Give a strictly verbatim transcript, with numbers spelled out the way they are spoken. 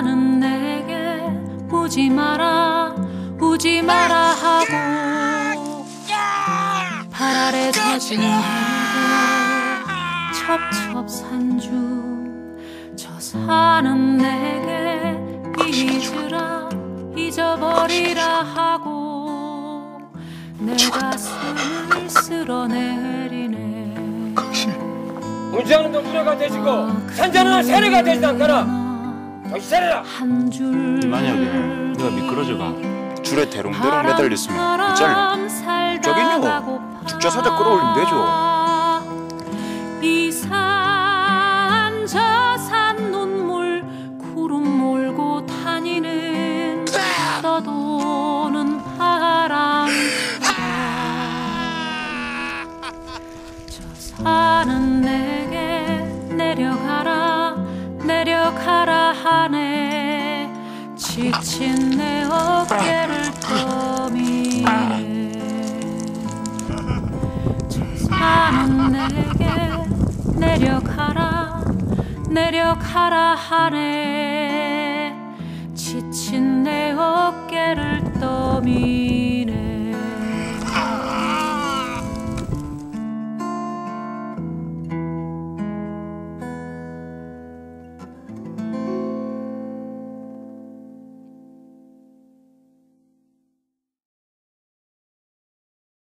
사는 내게 우지 마라 우지 마라 하고 발 아래 젖은 해도 첩첩산중 저 사는 내게 잊으라 잊어버리라 하고 내 가슴을 쓸어내리네. 무지하는 놈 무례가 되시고 산자는 세례가 되지 않거나 정신 차려라. 만약에 내가 미끄러져가 줄에 대롱대롱 매달렸으면 어쩔래? 저긴요 죽자사자 끌어올리면 되죠. 이 산 저 산 눈물 구름 몰고 다니는 떠도는 바람 저 산은 내게 내려가라 내려가라 하네. 지친 내 어깨를 떠미네. 저 산은 내게 내려가라 내려가라 하네. 지친 내 어깨를 떠미네.